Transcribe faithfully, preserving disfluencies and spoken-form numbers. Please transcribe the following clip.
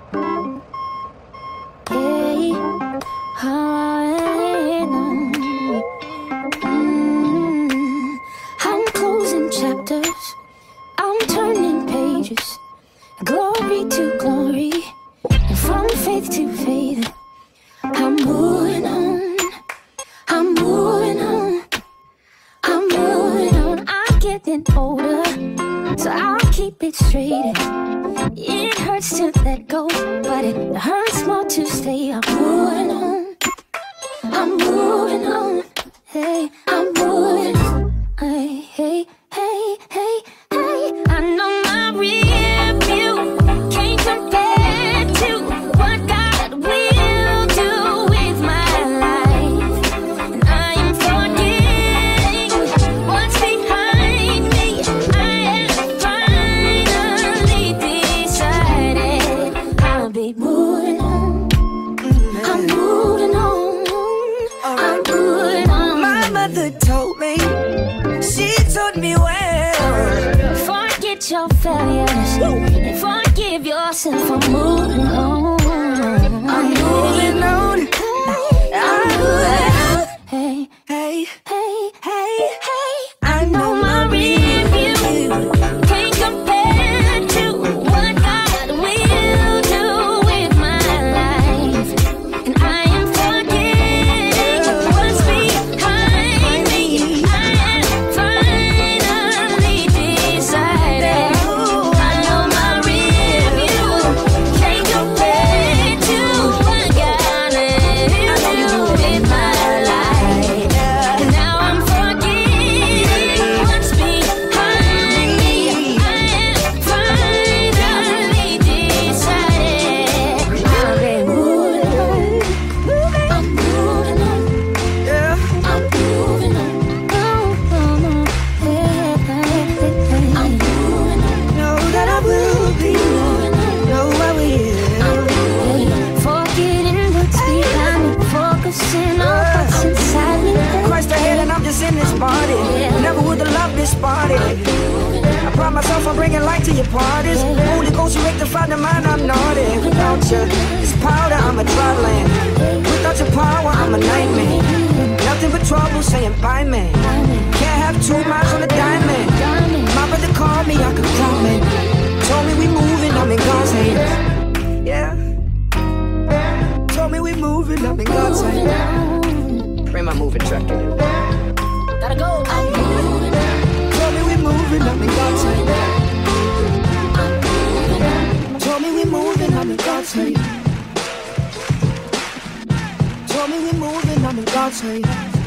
Hey, I know. Mm, I'm closing chapters. I'm turning pages. Glory to glory, and from faith to faith. I'm moving on. I'm moving on. I'm moving on. I'm getting older, so I'll keep it straight. It hurts to let go, but it hurts more to stay. I'm moving on. I'm moving on. Hey, I'm moving on. Hey, hey, hey, hey, hey. I know my rear view can't compare to what God will do with my life. And I am forgetting what's behind me. I am finally decided I'll be moving on. I'm moving on. I'm moving on. My mother told me, she told me well, forget your failures and forgive yourself. I'm moving on. I'm moving on. I'm moving on. Hey, Hey, hey, hey, hey. I know my review can't compare to what God will do with my life. And I am forgetting what's behind me. I am finally decided. I know my review can't compare to what God will do with my life. And now I'm forgetting what's behind me. I am finally decided. I've been moving on. I'm moving on. yeah. I'm moving on. No, no, no. Hey, hey, hey, hey. I'm moving on. Know that I will be. Moving on. Know I will. Hey, forgetting what's behind me. Focusing on what's inside me. Christ ahead and I'm just in this party. Never would have loved this party. I pride myself on bringing light to your parties. Holy Ghost, you rectify the mind, I'm naughty. Without you, it's powder, I'm a dry land. Without your power, I'm a nightmare. Nothing but trouble saying bye, man. Can't have two miles on a diamond. My brother called me, I could call me. Told me we moving, I'm in God's hands. Yeah. Told me we moving, I'm in God's hands. Bring my moving truck in. Gotta go. I'm moving on. Told me we moving, I'm in God's hands. Told me we moving, I'm in God's hands. Told me we moving, I'm in God's hands.